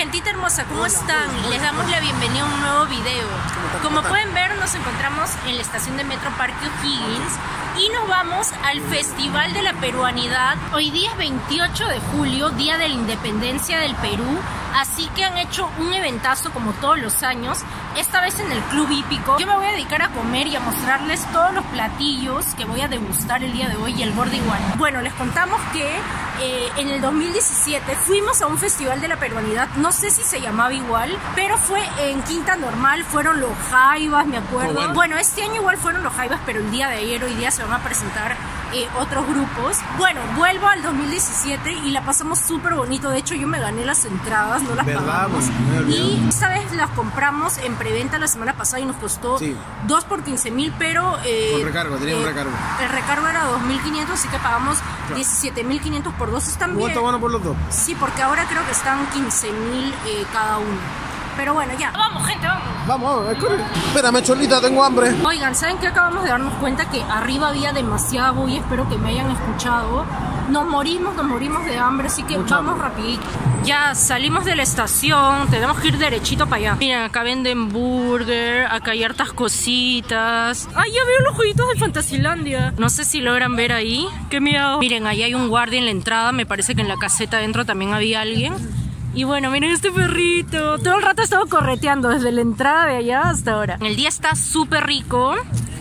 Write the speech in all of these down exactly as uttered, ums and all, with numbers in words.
Gentita hermosa, ¿cómo están? Les damos la bienvenida a un nuevo video. Como pueden ver, nos encontramos en la estación de Metro Parque O'Higgins y nos vamos al Festival de la Peruanidad. Hoy día es veintiocho de julio, Día de la Independencia del Perú, así que han hecho un eventazo como todos los años, esta vez en el Club Hípico. Yo me voy a dedicar a comer y a mostrarles todos los platillos que voy a degustar el día de hoy y el gordo igual. Bueno, les contamos que eh, en el dos mil diecisiete fuimos a un Festival de la Peruanidad, no sé si se llamaba igual, pero fue en Quinta Normal, fueron los Jaivas, me acuerdo. Oh, bueno. bueno, este año igual fueron los Jaivas, pero el día de ayer, hoy día se van a presentar eh, otros grupos. Bueno, vuelvo al dos mil diecisiete y la pasamos súper bonito, de hecho yo me gané las entradas, no las pagamos. Y esta vez las compramos en preventa la semana pasada y nos costó sí. dos por quince mil, pero... Eh, Con recargo, tenía eh, un recargo. El recargo era dos mil quinientos, así que pagamos claro. diecisiete mil quinientos por dos. Están bien. ¿Cuánto bueno por los dos? Sí, porque ahora creo que están quince mil eh, cada uno. Pero bueno, ya. Vamos, gente, vamos. Vamos, vamos, corre. Espérame, Cholita, tengo hambre. Oigan, ¿saben qué? Acabamos de darnos cuenta que arriba había demasiada bulla, espero que me hayan escuchado. Nos morimos, nos morimos de hambre, así que Mucha vamos hambre. rapidito. Ya salimos de la estación, tenemos que ir derechito para allá. Miren, acá venden burger, acá hay hartas cositas. Ay, ya veo los jueguitos de Fantasilandia. No sé si logran ver ahí. Qué miedo. Miren, ahí hay un guardia en la entrada, me parece que en la caseta adentro también había alguien. Y bueno, miren este perrito. Todo el rato he estado correteando desde la entrada de allá hasta ahora. El día está súper rico.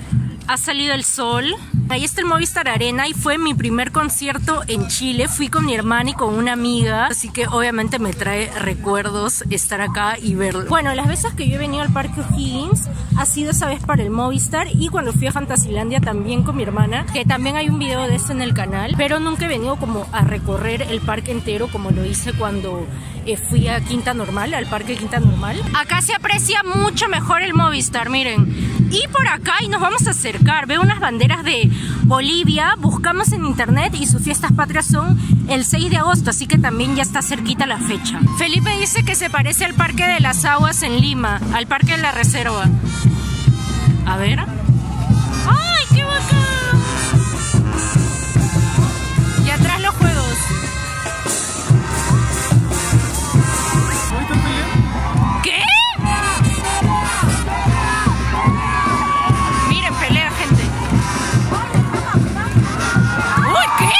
Ha salido el sol. Ahí está el Movistar Arena y fue mi primer concierto en Chile. Fui con mi hermana y con una amiga, así que obviamente me trae recuerdos estar acá y verlo. Bueno, las veces que yo he venido al Parque O'Higgins ha sido esa vez para el Movistar y cuando fui a Fantasilandia también con mi hermana, que también hay un video de eso en el canal, pero nunca he venido como a recorrer el parque entero como lo hice cuando eh, fui a Quinta Normal, al Parque Quinta Normal. Acá se aprecia mucho mejor el Movistar, miren. Y por acá, y nos vamos a acercar, veo unas banderas de Bolivia, buscamos en internet y sus fiestas patrias son el seis de agosto, así que también ya está cerquita la fecha. Felipe dice que se parece al Parque de las Aguas en Lima, al Parque de la Reserva. A ver. ¡Ay, qué bacán! Y atrás los juegos. ¿Qué? Miren, pelea, gente. ¡Uy, qué!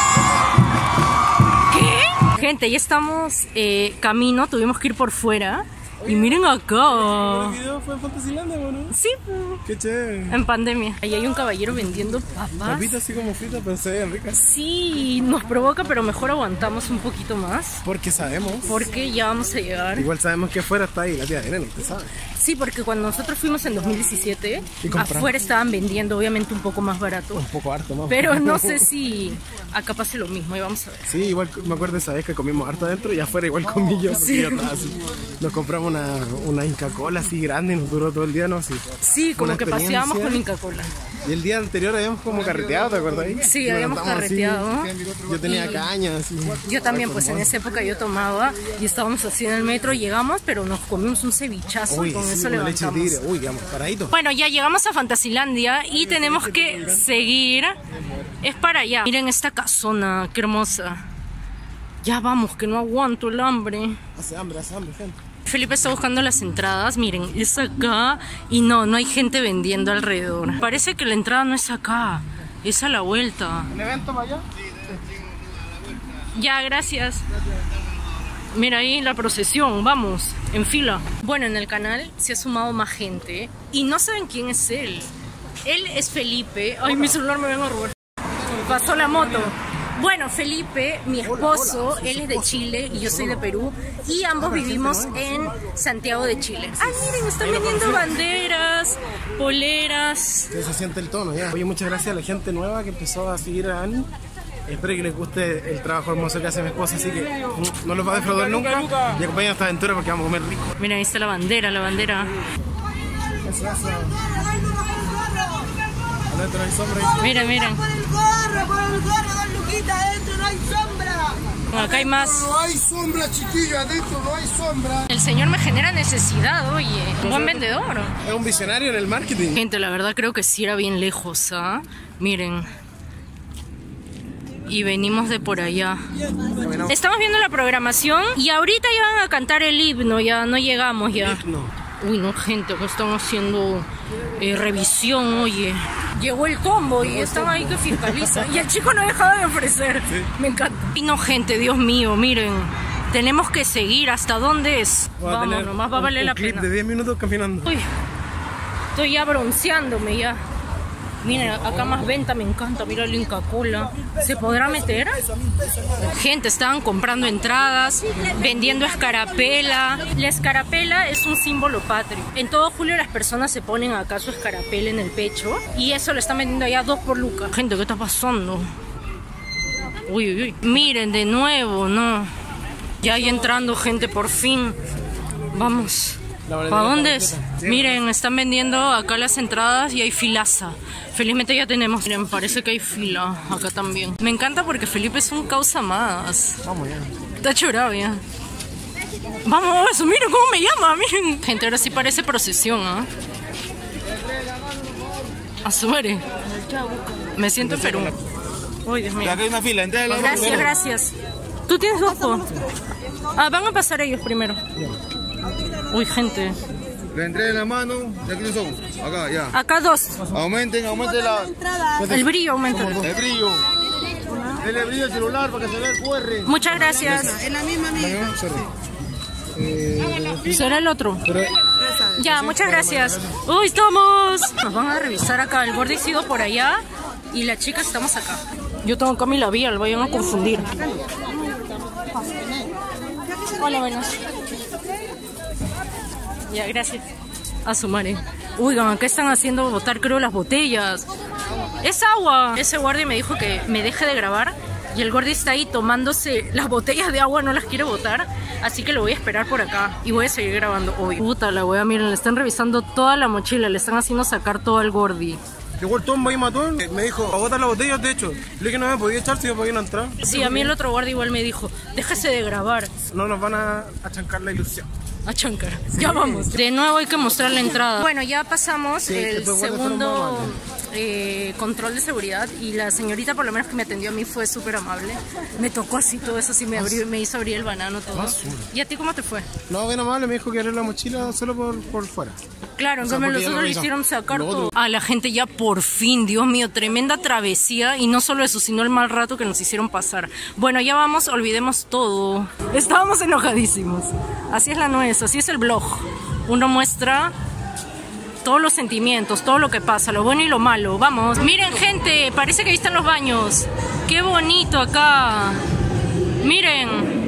¿Qué? Gente, ya estamos eh, camino, tuvimos que ir por fuera. Y miren acá. ¿El video fue en Fantasilandia, no? Sí. Qué chévere. En pandemia. Ahí hay un caballero vendiendo papas. Papitas así como fritas, pero se ven ricas. Sí, nos provoca, pero mejor aguantamos un poquito más. Porque sabemos. Porque ya vamos a llegar. Igual sabemos que afuera está ahí la tía Irene, usted sabe. Sí, porque cuando nosotros fuimos en dos mil diecisiete, afuera estaban vendiendo obviamente un poco más barato. Un poco harto más. Pero no sé si acá pase lo mismo y vamos a ver. Sí, igual me acuerdo esa vez que comimos harto adentro y afuera igual comí yo. Sí. Yo estaba así. Nos compramos una, una Inca Cola así grande y nos duró todo el día, ¿no? Sí, sí, como que paseábamos con Inca Cola. Y el día anterior habíamos como carreteado, ¿te acuerdas? Sí, y habíamos carreteado. Así, yo tenía y caña, así. Yo también, pues en esa época yo tomaba y estábamos así en el metro, llegamos, pero nos comimos un cevichazo. Uy, y con sí, eso levantamos. Leche de tigre. Uy, vamos, paradito. Bueno, ya llegamos a Fantasilandia y tenemos que seguir. Es para allá. Miren esta casona, qué hermosa. Ya vamos, que no aguanto el hambre. Hace hambre, hace hambre, gente. Felipe está buscando las entradas, miren, es acá y no, no hay gente vendiendo alrededor. Parece que la entrada no es acá, es a la vuelta. ¿Un evento para allá? Ya, gracias. Mira ahí la procesión, vamos, en fila. Bueno, en el canal se ha sumado más gente y no saben quién es él. Él es Felipe. Ay, mi celular me vengo a robar. Pasó la moto. Bueno, Felipe, mi esposo, él es de Chile y yo soy de Perú y ambos vivimos en Santiago de Chile. Ay, miren, están vendiendo banderas, poleras. Que se siente el tono, ya. Oye, muchas gracias a la gente nueva que empezó a seguir a Ani. Espero que les guste el trabajo hermoso que hace mi esposa, así que no los va a defraudar nunca y acompañen a esta aventura porque vamos a comer rico. Miren, ahí está la bandera, la bandera. Adentro no hay sombra. Miren, miren. Por el gorro, por el gorro, dos luquitas, adentro no hay sombra. Acá hay más. No hay sombra, chiquillo, adentro no hay sombra. El señor me genera necesidad, oye. Un buen vendedor. Es un visionario en el marketing. Gente, la verdad creo que sí era bien lejos, ¿ah? Miren. y venimos de por allá. Estamos viendo la programación y ahorita ya van a cantar el himno, ya no llegamos ya. Uy, no, gente, acá están haciendo eh, revisión, oye. Llegó el combo y están ahí que fiscalizan. Y el chico no dejaba de ofrecer. Sí. Me encanta. Y no, gente, Dios mío, miren. Tenemos que seguir. ¿Hasta dónde es? Va Vamos, nomás va a valer un la clip pena. de diez minutos caminando. Uy, estoy ya bronceándome ya. Miren, acá más venta, me encanta. Mira el Inca Kola. ¿Se podrá meter? Gente, estaban comprando entradas, vendiendo escarapela. La escarapela es un símbolo patrio. En todo julio las personas se ponen acá su escarapela en el pecho y eso lo están vendiendo allá dos por lucas. Gente, ¿qué está pasando? Uy, uy, uy. Miren, de nuevo, no. Ya hay entrando gente, por fin. Vamos. ¿Para dónde es? Miren, están vendiendo acá las entradas y hay filaza. Felizmente ya tenemos. Miren, parece que hay fila acá también. Me encanta porque Felipe es un causa más. Vamos ya. Está chorado ya. Vamos, eso, miren cómo me llama. Miren. Gente, ahora sí parece procesión, ¿ah? ¿eh? Azuere. Me siento en Perú. Uy, Dios mío. Acá hay una fila. Gracias, primero. Gracias. ¿Tú tienes dos? Ah, van a pasar ellos primero. Uy, gente. Le entregué la mano, ¿de aquí son? Acá, ya. Acá dos. Aumenten, aumenten la... El brillo aumenta. El brillo. Denle brillo al celular para que se vea el Q R. Muchas gracias. Es la misma amiga. Eh, ¿Será el otro? pero, Ya, muchas gracias. Uy, estamos. Nos van a revisar acá. El gordo ha ido por allá y la chica estamos acá. Yo tengo acá mi labial, vayan a confundir. Hola, buenos. Ya, gracias. A su madre. Oigan, acá están haciendo botar, creo, las botellas. ¡Es agua! Ese guardia me dijo que me deje de grabar. Y el guardia está ahí tomándose las botellas de agua, no las quiere botar. Así que lo voy a esperar por acá. Y voy a seguir grabando hoy. Puta la wea, miren, le están revisando toda la mochila. Le están haciendo sacar todo al gordi. llegó el tombo y mató. Me dijo, a botar la botella, de hecho. Le dije que no me podía echar si me podían entrar. Sí, a mí el otro guardia igual me dijo, déjese de grabar. No nos van a achancar la ilusión. A chancar. Sí. Ya vamos. De nuevo hay que mostrar la entrada. Bueno, ya pasamos sí, el segundo eh, control de seguridad y la señorita, por lo menos que me atendió a mí, fue súper amable. Me tocó así todo eso, así me, abrió, me hizo abrir el banano todo. Basura. ¿Y a ti cómo te fue? No, bien amable, me dijo que abrir la mochila solo por, por fuera. Claro, en cambio nosotros le hicieron sacar todo. A la gente ya por fin, Dios mío, tremenda travesía. Y no solo eso, sino el mal rato que nos hicieron pasar. Bueno, ya vamos, olvidemos todo. Estábamos enojadísimos. Así es la nuez, así es el blog. Uno muestra todos los sentimientos, todo lo que pasa, lo bueno y lo malo. Vamos, miren gente, parece que ahí están los baños. Qué bonito acá. Miren.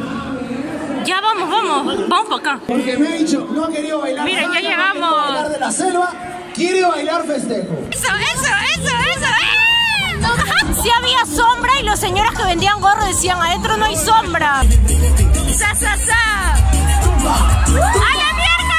Ya vamos, vamos, vamos para acá. Porque me ha dicho, no ha querido bailar. Miren, ya llegamos. No bailar de la selva, quiere bailar festejo. Eso, eso, eso, eso. ¡Eh! Sí había sombra y los señores que vendían gorro decían, adentro no hay sombra. ¡Sa, sa, sa! ¡A la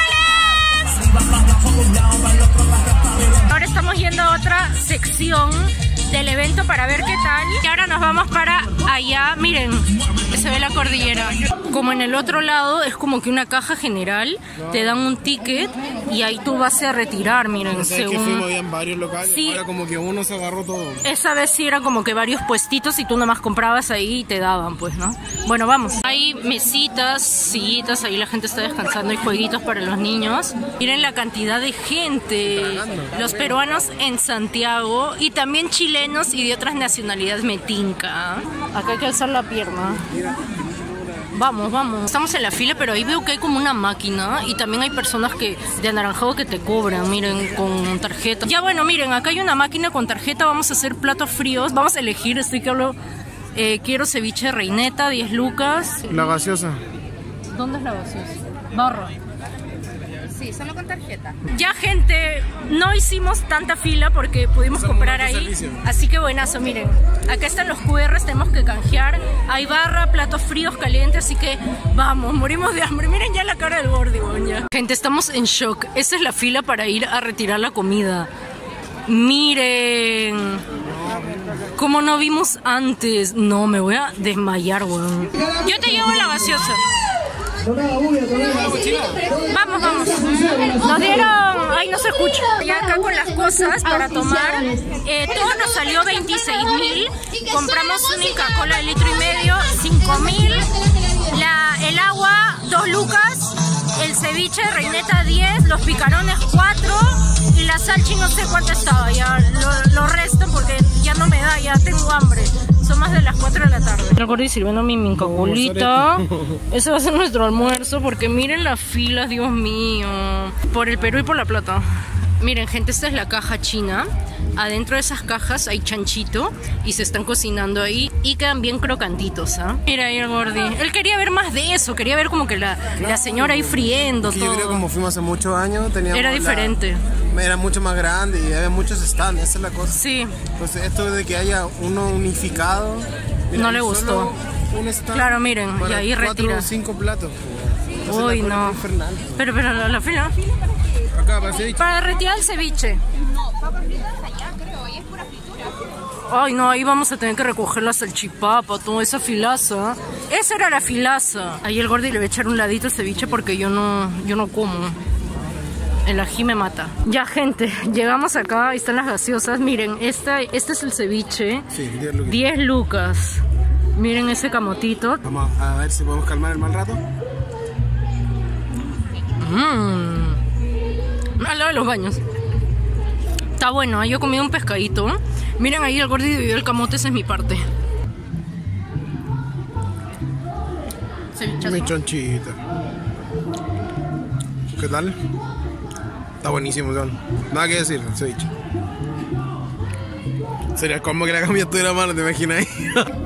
miércoles! Ahora estamos yendo a otra sección del evento para ver qué tal. Y ahora nos vamos para allá, miren, que se ve la cordillera. Como en el otro lado es como que una caja general, no. Te dan un ticket y ahí tú vas a retirar, miren. Según... que fuimos en varios locales, sí. Ahora como que uno se agarró todo. Esa vez sí era como que varios puestitos y tú nomás comprabas ahí y te daban, pues, ¿no? Bueno, vamos. Hay mesitas, sillitas, ahí la gente está descansando, hay jueguitos para los niños. Miren la cantidad de gente. Los peruanos en Santiago y también chilenos y de otras nacionalidades me tinca. Acá hay que alzar la pierna. Vamos, vamos. Estamos en la fila, pero ahí veo que hay como una máquina y también hay personas que de anaranjado que te cobran, miren, con tarjeta. Ya bueno, miren, acá hay una máquina con tarjeta, vamos a hacer platos fríos. Vamos a elegir, estoy que hablo, eh, quiero ceviche de reineta, diez lucas. La gaseosa. ¿Dónde es la gaseosa? Barra. Sí, solo con tarjeta. Ya gente, no hicimos tanta fila porque pudimos Usamos comprar ahí. Servicio. Así que buenazo, miren. Acá están los cu erres, tenemos que canjear. Hay barra, platos fríos, calientes, así que vamos, morimos de hambre. Miren ya la cara del gordi, ya. Gente, estamos en shock. Esa es la fila para ir a retirar la comida. Miren. Como no vimos antes. No, me voy a desmayar, weón. Yo te llevo la gaseosa. Vamos, vamos. Nos dieron... Ay, no se escucha. Ya acá con las cosas para tomar. Eh, todo nos salió veintiséis mil. Compramos una Inca-Cola de litro y medio, cinco mil. La, el agua, dos lucas. El ceviche de reineta, diez. Los picarones, cuatro. Y la salchi no sé cuánto estaba. Ya lo, lo resto porque ya no me da, ya tengo hambre. Son más de las cuatro de la tarde. El gordi sirviendo mi Inca-Colita. Ese va a ser nuestro almuerzo porque miren las filas, Dios mío. Por el Perú y por La Plata. Miren, gente, esta es la caja china. Adentro de esas cajas hay chanchito y se están cocinando ahí y quedan bien crocantitos, ¿ah? ¿eh? Mira ahí el gordi. Él quería ver más de eso, quería ver como que la, claro, la señora ahí friendo todo. Yo creo que como fuimos hace muchos años, teníamos era diferente. La, era mucho más grande y había muchos stands, esa es la cosa. Sí. Entonces esto de que haya uno unificado, mira, no le gustó. Un stand, claro, miren, y ahí cuatro retira. o cinco platos. Uy, no. Pero, pero la, la fila. Acá, para ceviche. Para retirar el ceviche. Ay, no, ahí vamos a tener que recoger la salchipapa, toda esa filaza. Esa era la filaza. Ahí el gordi le voy a echar un ladito al ceviche porque yo no, yo no como. El ají me mata. Ya, gente, llegamos acá, ahí están las gaseosas. Miren, esta, este es el ceviche. Sí, diez lucas. diez lucas. Miren ese camotito. Vamos a ver si podemos calmar el mal rato. Mmm. Al lado de los baños. Está bueno, ¿eh? Yo he comido un pescadito. Miren ahí el gordi y el camote, esa es mi parte. Mi chonchita. ¿Qué tal? Está buenísimo, John. Nada que decir, el ceviche. Sería como que la comida estuviera mala, ¿te imaginas ahí?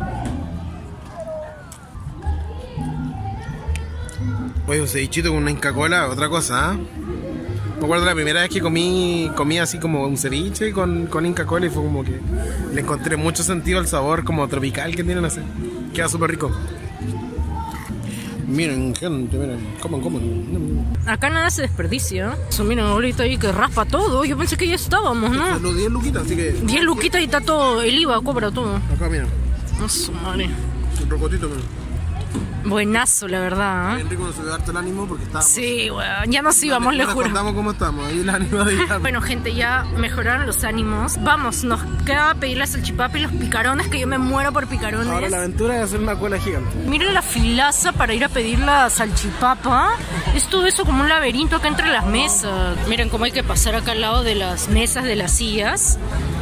Oye, un cevichito con una Inca-Cola, otra cosa, ¿eh? Me acuerdo la primera vez que comí, comí así como un ceviche con, con Inca-Cola y fue como que le encontré mucho sentido al sabor como tropical que tienen así. Queda súper rico. Miren, gente, miren, coman, coman. Acá nada se desperdicia. Eso, miren, ahorita ahí que raspa todo. Yo pensé que ya estábamos, ¿no? Los diez luquitas, así que... diez luquitas y está todo, el I V A cobra todo. Acá, miren. No su madre. Un rocotito, miren. Buenazo, la verdad, ¿eh? Bien rico, nos subió harto el ánimo porque estábamos... Sí, weón, ya nos íbamos, les juro. Contamos cómo estamos, ahí el ánimo de ir. Bueno, gente, ya mejoraron los ánimos. Vamos, nos queda pedir la salchipapa y los picarones, que yo me muero por picarones. Ahora la aventura es hacer una cola gigante. Miren la filaza para ir a pedir la salchipapa. Es todo eso como un laberinto acá entre las mesas. Miren cómo hay que pasar acá al lado de las mesas, de las sillas.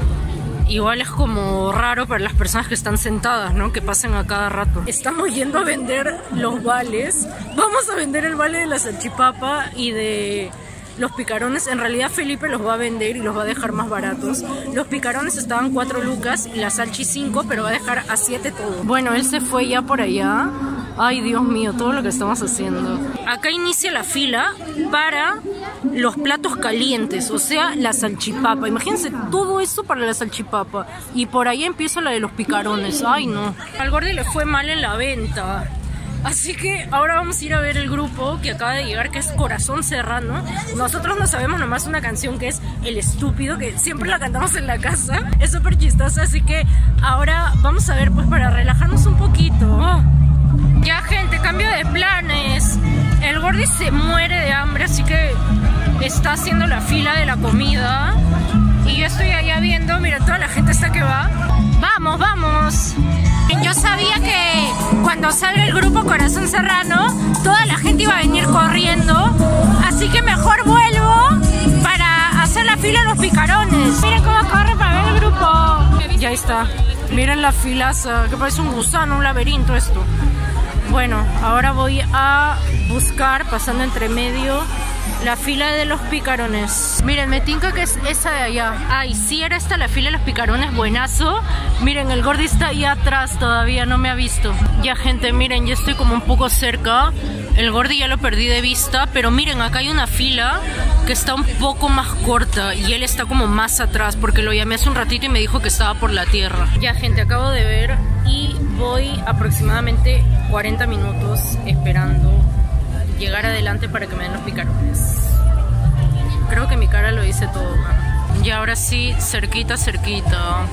Igual es como raro para las personas que están sentadas, ¿no? Que pasen a cada rato. Estamos yendo a vender los vales. Vamos a vender el vale de la salchipapa y de los picarones. En realidad Felipe los va a vender y los va a dejar más baratos. Los picarones estaban cuatro lucas y la salchi cinco, pero va a dejar a siete todo. Bueno, él se fue ya por allá. Ay, Dios mío, todo lo que estamos haciendo. Acá inicia la fila para los platos calientes, o sea, la salchipapa. Imagínense todo eso para la salchipapa. Y por ahí empieza la de los picarones. Ay, no. Al gordi le fue mal en la venta. Así que ahora vamos a ir a ver el grupo que acaba de llegar, que es Corazón Serrano. Nosotros no sabemos nomás una canción que es El Estúpido, que siempre la cantamos en la casa. Es súper chistosa, así que ahora vamos a ver pues para relajarnos un poquito. Oh. Ya, gente, cambio de planes. El gordi se muere de hambre, así que está haciendo la fila de la comida. Y yo estoy allá viendo, mira, toda la gente está que va. ¡Vamos, vamos! Yo sabía que cuando salga el grupo Corazón Serrano, toda la gente iba a venir corriendo. Así que mejor vuelvo para hacer la fila de los picarones. Miren cómo corre para ver el grupo. Ya está. Miren la filaza, que parece un gusano, un laberinto esto. Bueno, ahora voy a buscar, pasando entre medio, la fila de los picarones. Miren, me tinca que es esa de allá. Ay, sí era esta la fila de los picarones, buenazo. Miren, el gordi está ahí atrás todavía, no me ha visto. Ya, gente, miren, yo estoy como un poco cerca. El gordi ya lo perdí de vista, pero miren, acá hay una fila que está un poco más corta y él está como más atrás porque lo llamé hace un ratito y me dijo que estaba por la tierra. Ya, gente, acabo de ver y voy aproximadamente cuarenta minutos esperando llegar adelante para que me den los picarones. Creo que mi cara lo dice todo, man. Y ahora sí, cerquita, cerquita.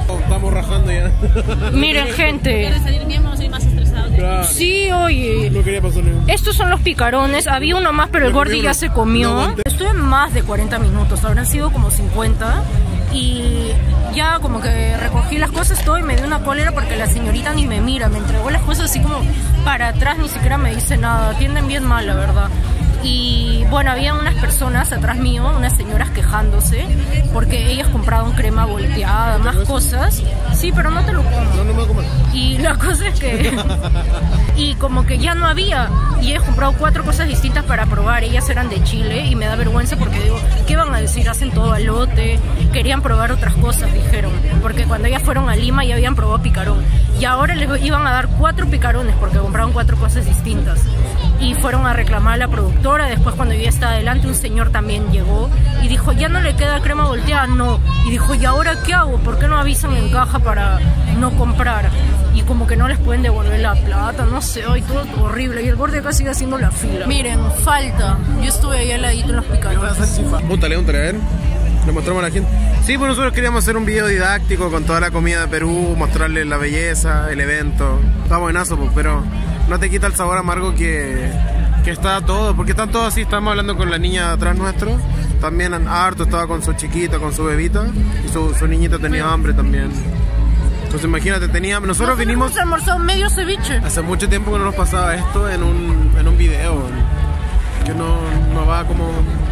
Estamos rajando ya. Miren, gente. ¿Quieres salir bien? Vamos a ir más estresados. Claro. Sí, oye. No quería pasarle. Estos son los picarones. Había uno más, pero el gordi ya se comió. Estuve más de cuarenta minutos. Habrán sido como cincuenta. Y ya como que recogí las cosas todo y me dio una cólera porque la señorita ni me mira. Me entregó las cosas así como para atrás, ni siquiera me dice nada. Atienden bien mal, la verdad. Y bueno, había unas personas atrás mío, unas señoras quejándose porque ellas compraron crema volteada, más cosas. Sí, pero no te lo como. No, no me voy a comer. Y la cosa es que... y como que ya no había. Y ellas compraron cuatro cosas distintas para probar. Ellas eran de Chile y me da vergüenza porque digo, ¿qué van a decir? Hacen todo al lote. Querían probar otras cosas, dijeron. Porque cuando ellas fueron a Lima ya habían probado picarón. Y ahora les iban a dar cuatro picarones porque compraron cuatro cosas distintas. Y fueron a reclamar a la productora. Después, cuando yo ya estaba adelante, un señor también llegó y dijo, ¿ya no le queda crema volteada? No. Y dijo, ¿y ahora qué hago? ¿Por qué no avisan en caja para no comprar? Y como que no les pueden devolver la plata, no sé, ay, todo horrible. Y el gordo acá sigue haciendo la fila. Miren, falta. Yo estuve ahí al ladito en los picarones. Úntale, úntale, a ver. Le mostramos a la gente. Sí, pues nosotros queríamos hacer un video didáctico con toda la comida de Perú, mostrarles la belleza, el evento. Está buenazo, pues, pero no te quita el sabor amargo que, que está todo, porque están todos así. Estamos hablando con la niña atrás nuestro. También harto estaba con su chiquita, con su bebita. Y su, su niñita tenía hambre también. Entonces imagínate, teníamos, nosotros vinimos... Hemos almorzado medio ceviche. Hace mucho tiempo que no nos pasaba esto en un, en un video. Que no, no va como...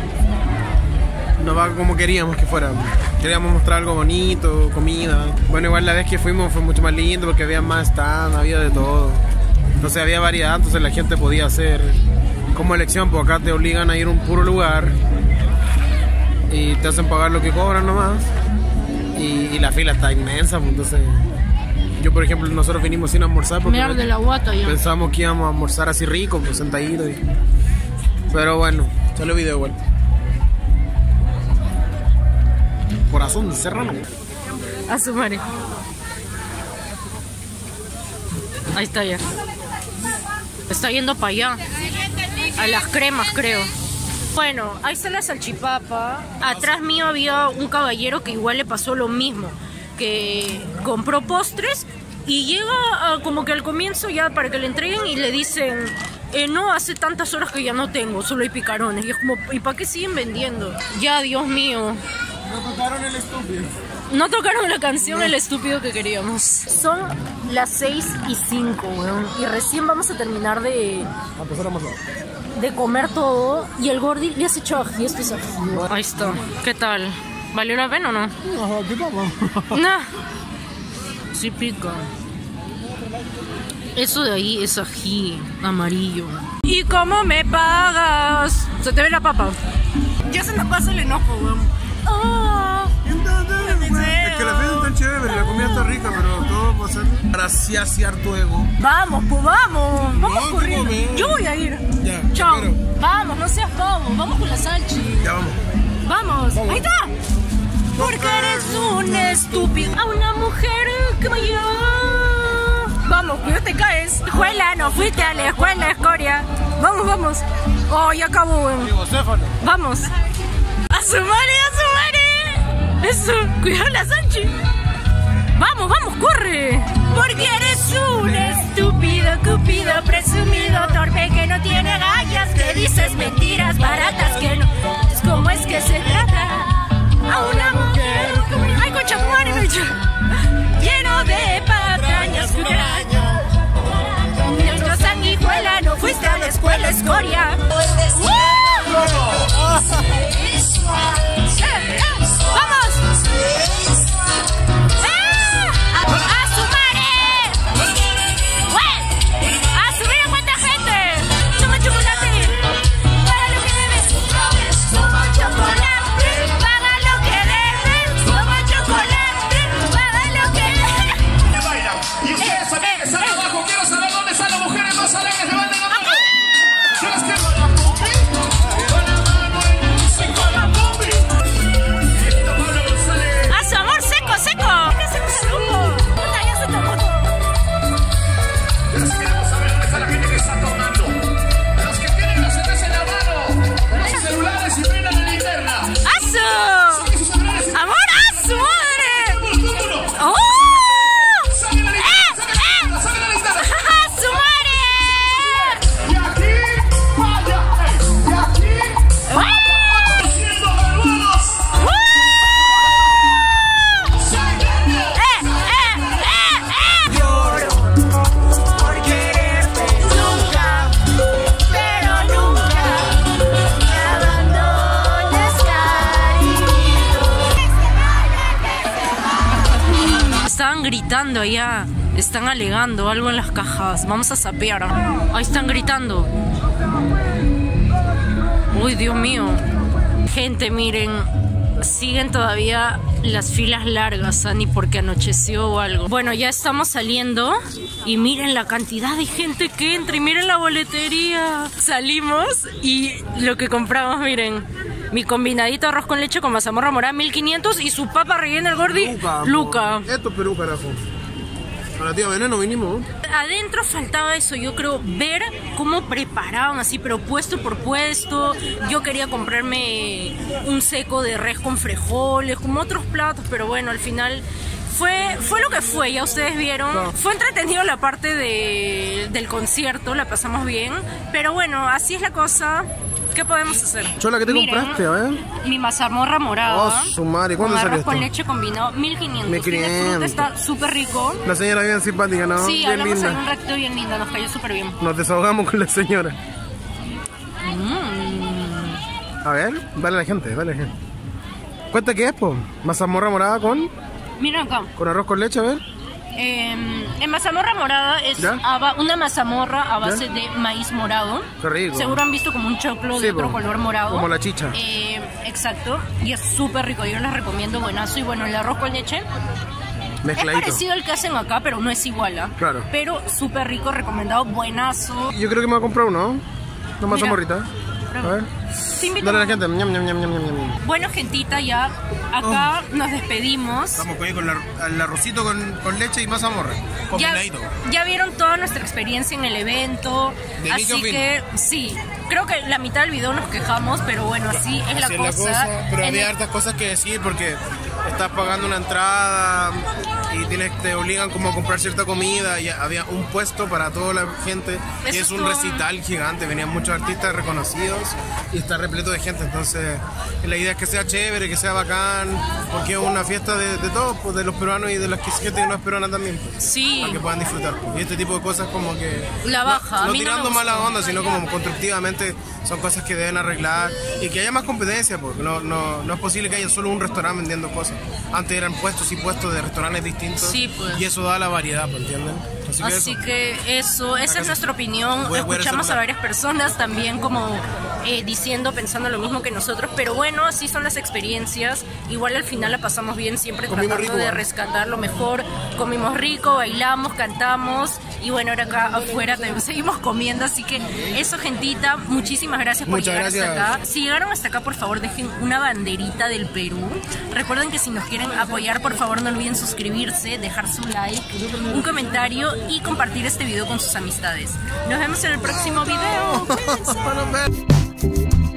No va como queríamos que fuera. Queríamos mostrar algo bonito, comida. Bueno, igual la vez que fuimos fue mucho más lindo porque había más stand, había de todo. Entonces había variedad, entonces la gente podía hacer como elección, porque acá te obligan a ir a un puro lugar y te hacen pagar lo que cobran nomás. Y, y la fila está inmensa, pues, entonces... Yo, por ejemplo, nosotros vinimos sin almorzar porque Mirar de la guata ya. Pensamos que íbamos a almorzar así rico, pues sentaditos. Y... Pero bueno, salió video igual. Corazón serrano. A su madre. Ahí está ya. Está yendo para allá. A las cremas, creo. Bueno, ahí está la salchipapa. Atrás mío había un caballero que igual le pasó lo mismo. Que compró postres y llega a, como que al comienzo ya para que le entreguen y le dicen... Eh, no, hace tantas horas que ya no tengo, solo hay picarones. Y es como, ¿y para qué siguen vendiendo? Ya, Dios mío. No tocaron el estúpido. No tocaron la canción El Estúpido que queríamos. Son las seis y cinco, weón. Y recién vamos a terminar de... A empezar a amasar. De comer todo. Y el gordi le has hecho ají, esto es ají. Ahí está. ¿Qué tal? ¿Valió la pena o no? Ajá, ¿qué tal? No. Sí pica. Eso de ahí es ají amarillo. ¿Y cómo me pagas? Se te ve la papa. Ya se nos pasa el enojo, weón. Oh, Es que la fiesta está chévere, la comida está rica, pero todo va a ser para saciar tu ego. vamos, pues vamos. Vamos No, corriendo. come. Yo voy a ir. Ya, Chao. pero- Vamos, no seas pavo. Vamos con la salchi. Ya vamos. Vamos. Vamos. Ahí está. Porque eres un estúpido. A una mujer que me lleva. Vamos, cuidado te caes. Escuela, no fuiste a la escuela, escoria. Vamos, vamos. Oh, ya acabó, weón. Digo, Céfalo. Vamos. A su madre, a su madre. Eso, cuidado la Sanchi. Vamos, vamos, corre. Porque eres un estúpido, cupido, presumido, torpe que no tiene agallas, que dices mentiras baratas que no. Es como es que se trata a una mujer. Ay, concha, madre, me echa. Lleno de patrañas, cucaraña. Nuestra sanguijuela, no fuiste a la escuela, escoria. ¡Uh! ¡Vamos! ¡Ah! ¡A su madre! ¡Güey! ¡A su vida cuánta gente! ¡Toma chocolate! ¡Paga lo que debes! ¡Toma chocolate! ¡Paga lo que debes! ¡Toma chocolate! ¡Paga lo que debes! Bailan. Y ustedes también que están abajo, quiero saber dónde están las mujeres más alegres, levanten la mano. Yo las quiero. Con la mano en música, la combi. gritando allá. Están alegando algo en las cajas. Vamos a sapear. Ahí están gritando. Uy, Dios mío. Gente, miren, siguen todavía las filas largas, ¿eh? Ni porque anocheció o algo. Bueno, ya estamos saliendo y miren la cantidad de gente que entra y miren la boletería. Salimos y lo que compramos, miren, mi combinadito arroz con leche con mazamorra morada mil quinientos y su papa rellena el gordi Luca. Luca. Esto es Perú, carajo. A la tía Veneno vinimos. Adentro faltaba eso, yo creo, ver cómo preparaban así, pero puesto por puesto. Yo quería comprarme un seco de res con frijoles, como otros platos, pero bueno, al final fue, fue lo que fue, ya ustedes vieron. No. Fue entretenido la parte de, del concierto, la pasamos bien, pero bueno, así es la cosa. ¿Qué podemos hacer? Chola, ¿qué te Miren, compraste? A ver. Mi mazamorra morada. Oh, su madre. ¿Cuándo con salió arroz esto? con leche combinado, mil quinientos. mil quinientos. Tiene fruta, está súper rico. La señora bien simpática, ¿no? Sí, bien hablamos linda. en un ratito bien linda, nos cayó súper bien. Nos desahogamos con la señora. Mm. A ver, dale a la gente, dale a la gente. Cuenta qué es, po. Mazamorra morada con, Miren acá. con arroz con leche, a ver. Eh, en mazamorra morada es ¿Ya? a, una mazamorra a base ¿Ya? de maíz morado. Qué rico. Seguro han visto como un choclo Sí, de otro po, color morado. como la chicha. Eh, exacto. Y es súper rico. Yo les recomiendo, buenazo. Y bueno, el arroz con leche Mezcladito. es parecido al que hacen acá, pero no es igual. ¿Ah? Claro. Pero súper rico, recomendado, buenazo. Yo creo que me voy a comprar uno. Una Mira. mazamorrita. A ver. Te invito. Dale a la gente. Ñam, ñam, ñam, ñam, ñam, ñam. Bueno, gentita, ya acá nos despedimos. Vamos con, con la, el arrocito con, con leche y mazamorra. Ya, Combinadito. ya vieron toda nuestra experiencia en el evento, De inicio así a fin. que sí, creo que la mitad del video nos quejamos, pero bueno, así es la Así es cosa. Pero En había el- hartas cosas que decir porque estás pagando una entrada y tienes, te obligan como a comprar cierta comida y había un puesto para toda la gente y Eso es un todo- recital gigante, venían muchos artistas reconocidos y está repleto de gente, entonces la idea es que sea chévere, que sea bacán, porque es una fiesta de, de todos, pues, de los peruanos y de las que gente que no es peruana también, pues, Sí, para que puedan disfrutar. Pues. Y este tipo de cosas como que... la baja. No, a no mí no me tirando gustó. mala onda, sino como constructivamente son cosas que deben arreglar y que haya más competencia, porque no, no, no es posible que haya solo un restaurante vendiendo cosas. Antes eran puestos y puestos de restaurantes distintos Sí, pues. y eso da la variedad, ¿me entienden? Así que Así eso. que eso, esa es nuestra opinión. Voy a- voy a Escuchamos a celular. varias personas también como eh, diciendo, pensando lo mismo que nosotros, pero bueno, así son las experiencias. Igual al final la pasamos bien, siempre Comimos tratando rico, de ¿eh? rescatar lo mejor. Comimos rico, bailamos, cantamos y bueno, ahora acá afuera también seguimos comiendo. Así que eso, gentita, muchísimas gracias por Muchas llegar gracias. hasta acá. Si llegaron hasta acá, por favor, dejen una banderita del Perú. Recuerden que si nos quieren apoyar, por favor, no olviden suscribirse, dejar su like, un comentario y compartir este video con sus amistades. Nos vemos en el próximo video. Cuídense. Bueno, ve.